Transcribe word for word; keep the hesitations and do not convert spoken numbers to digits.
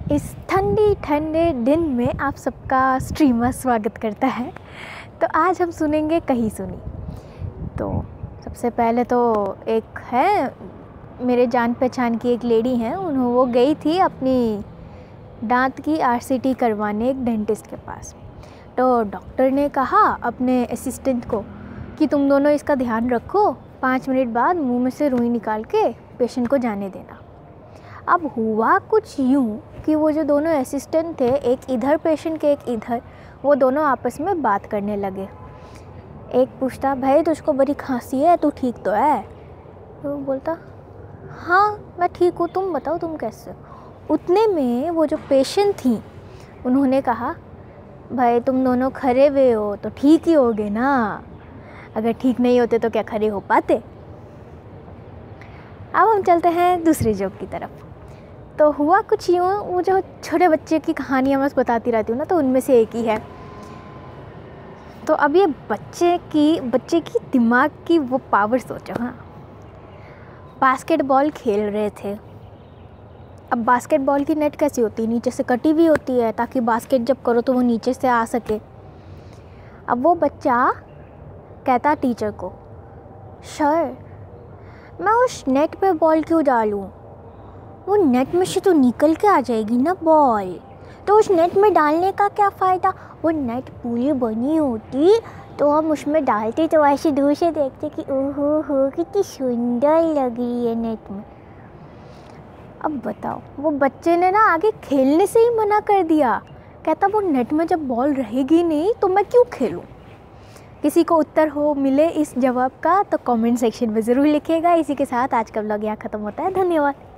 इस ठंडी ठंडे दिन में आप सबका स्ट्रीमर स्वागत करता है। तो आज हम सुनेंगे कहीं सुनी। तो सबसे पहले तो एक है मेरे जान पहचान की एक लेडी हैं, उन्होंने वो गई थी अपनी दांत की आरसीटी करवाने एक डेंटिस्ट के पास। तो डॉक्टर ने कहा अपने असिस्टेंट को कि तुम दोनों इसका ध्यान रखो, पाँच मिनट बाद मुंह में से रुई निकाल के पेशेंट को जाने देना। अब हुआ कुछ यूँ कि वो जो दोनों असिस्टेंट थे, एक इधर पेशेंट के एक इधर, वो दोनों आपस में बात करने लगे। एक पूछता, भाई तुझको बड़ी खांसी है, तू ठीक तो है? तो वो बोलता, हाँ मैं ठीक हूँ, तुम बताओ तुम कैसे हो? उतने में वो जो पेशेंट थी उन्होंने कहा, भाई तुम दोनों खरे हुए हो तो ठीक ही होगे ना, अगर ठीक नहीं होते तो क्या खड़े हो पाते? अब हम चलते हैं दूसरी जोक की तरफ। तो हुआ कुछ यूँ, वो जो छोटे बच्चे की कहानियाँ मैं बताती रहती हूँ ना, तो उनमें से एक ही है। तो अब ये बच्चे की बच्चे की दिमाग की वो पावर सोचो। हाँ, बास्केटबॉल खेल रहे थे। अब बास्केटबॉल की नेट कैसी होती है? नीचे से कटी हुई होती है ताकि बास्केट जब करो तो वो नीचे से आ सके। अब वो बच्चा कहता टीचर को, सर मैं उस नेट पे बॉल क्यों डालूं? वो नेट में से तो निकल के आ जाएगी ना बॉल, तो उस नेट में डालने का क्या फ़ायदा? वो नेट पूरी बनी होती तो हम उसमें डालते तो ऐसे दूर से देखते कि ओहो हो कितनी सुंदर लग रही है नेट में। अब बताओ, वो बच्चे ने ना आगे खेलने से ही मना कर दिया। कहता वो नेट में जब बॉल रहेगी नहीं तो मैं क्यों खेलूं? किसी को उत्तर हो मिले इस जवाब का तो कमेंट सेक्शन में ज़रूर लिखिएगा। इसी के साथ आज का व्लॉग यहाँ ख़त्म होता है। धन्यवाद।